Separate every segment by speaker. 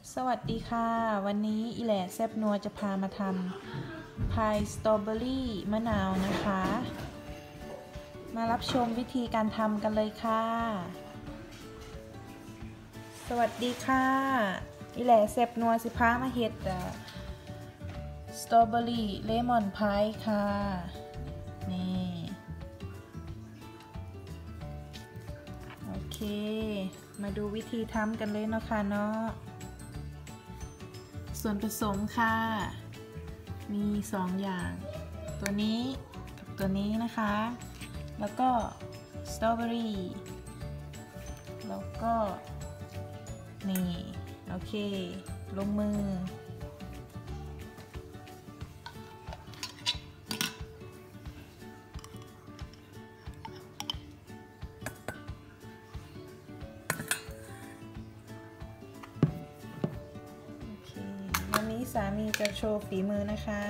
Speaker 1: สวัสดีค่ะวันนี้อีแหล่แซบนัวจะพามาทำพายสตรอเบอรี่มะนาวนะคะมารับชมวิธีการทำกันเลยค่ะสวัสดีค่ะอีแหล่แซบนัวสิพามาเฮ็ดสตรอเบอรี่เลมอนพายค่ะนี่โอเคมาดูวิธีทำกันเลยเนาะค่ะเนาะส่วนผสมค่ะมี2อย่างตัวนี้กับตัวนี้นะคะแล้วก็สตรอเบอรี่แล้วก็นี่โอเคลงมือวันนี้สามีจะโชว์ฝีมือนะคะ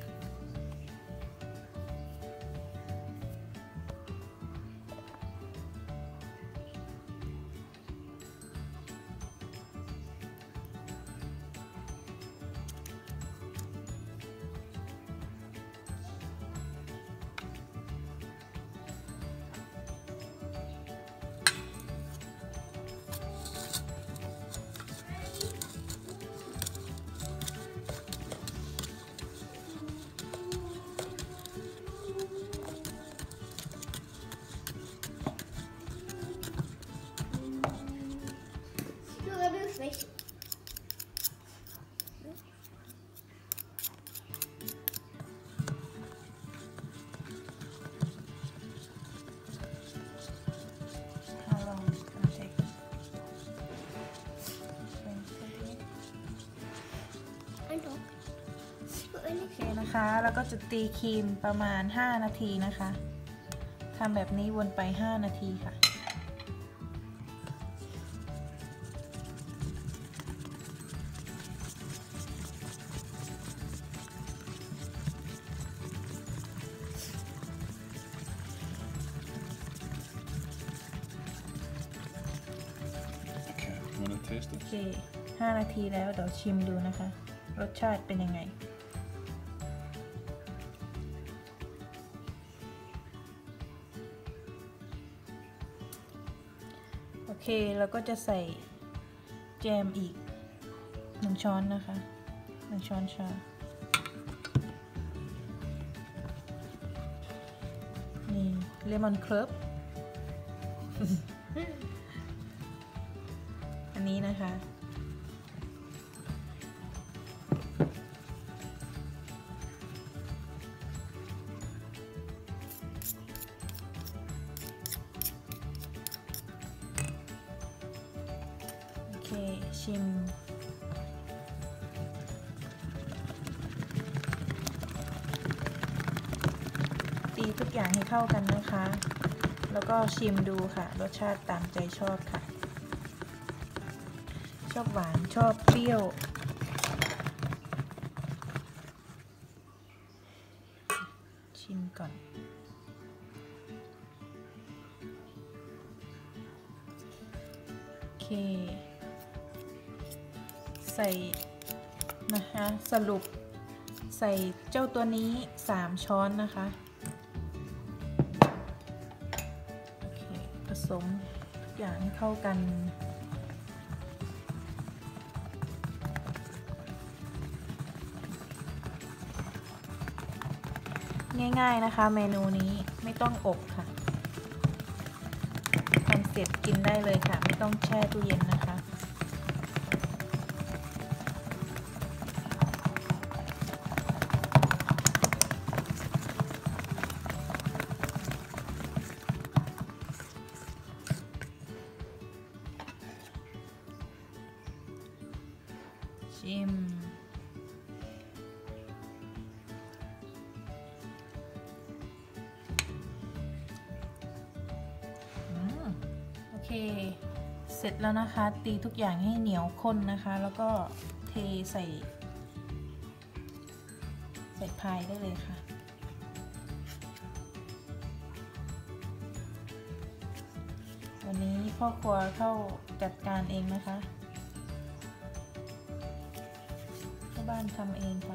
Speaker 1: โอเคนะคะแล้วก็จะตีครีมประมาณ5 นาทีนะคะทำแบบนี้วนไป5 นาทีค่ะโอเค5 นาทีแล้วเดี๋ยวชิมดูนะคะรสชาติเป็นยังไงโอเคเราก็จะใส่แจมอีก1 ช้อนนะคะ1 ช้อนชานี่เลมอนเคิร์ฟ อันนี้นะคะโอเคชิมตีทุกอย่างให้เข้ากันนะคะแล้วก็ชิมดูค่ะรสชาติตามใจชอบค่ะชอบหวานชอบเปรี้ยวชิมก่อนโอเคใส่นะคะสรุปใส่เจ้าตัวนี้3 ช้อนนะคะโอเคผสมทุกอย่างให้เข้ากันง่ายๆนะคะเมนูนี้ไม่ต้องอบค่ะทำเสร็จกินได้เลยค่ะไม่ต้องแช่ตู้เย็นนะคะชิมโอเคเสร็จแล้วนะคะตีทุกอย่างให้เหนียวข้นนะคะแล้วก็เทใส่พายได้เลยค่ะวันนี้พ่อครัวเข้าจัดการเองนะคะบ้านทำเองค่ะ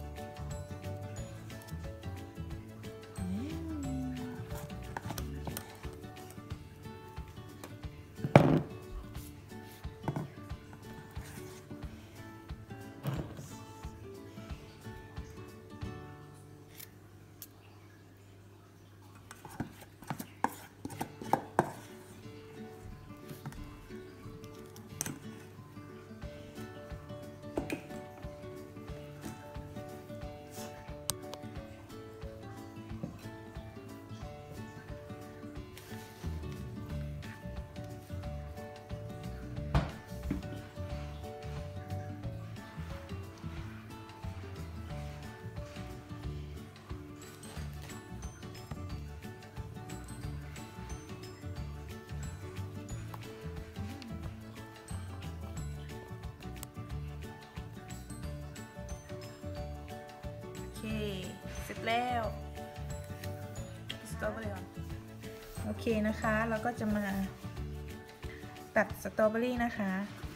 Speaker 1: โอเคเสร็จแล้วสตรอเบอรี่โอเคนะคะเราก็จะมาตัดสตรอเบอรี่นะคะ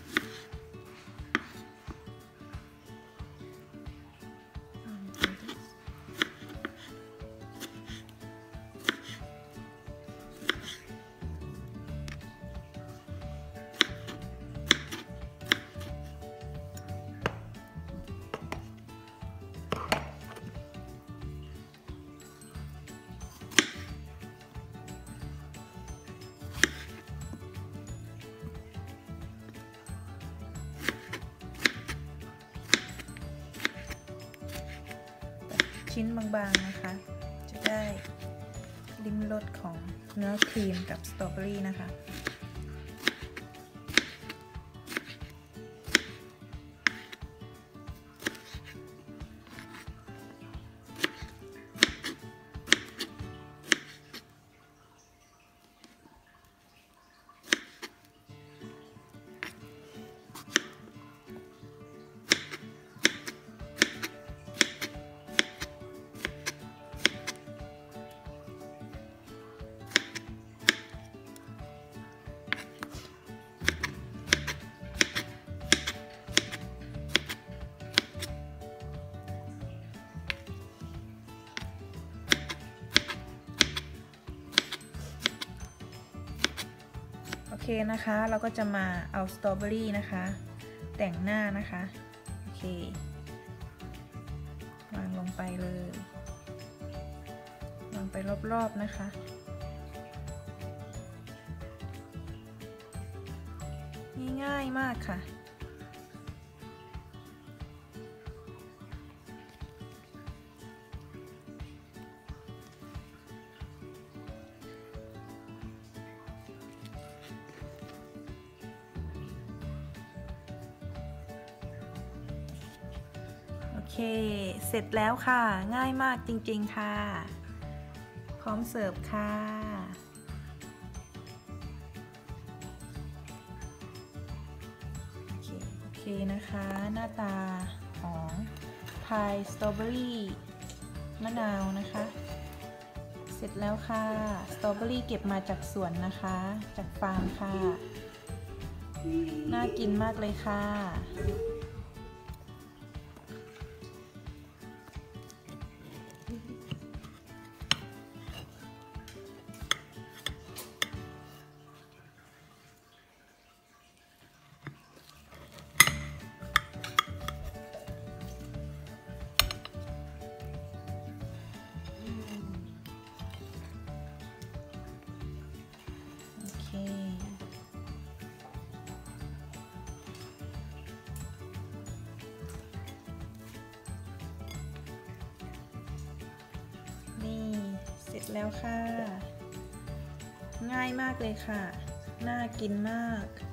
Speaker 1: ชิ้นบางๆนะคะจะได้ลิ้มรสของเนื้อครีมกับสตรอเบอรี่นะคะโอเคนะคะเราก็จะมาเอาสตรอเบอรี่นะคะแต่งหน้านะคะโอเควางลงไปเลยวางไปรอบๆนะคะง่ายมากค่ะโอเคเสร็จแล้วค่ะง่ายมากจริงๆค่ะพร้อมเสิร์ฟค่ะโอเคนะคะหน้าตาของพายสตรอเบอรี่มะนาวนะคะเสร็จแล้วค่ะสตรอเบอรี่เก็บมาจากสวนนะคะจากฟาร์มค่ะน่ากินมากเลยค่ะนี่เสร็จแล้วค่ะง่ายมากเลยค่ะน่ากินมาก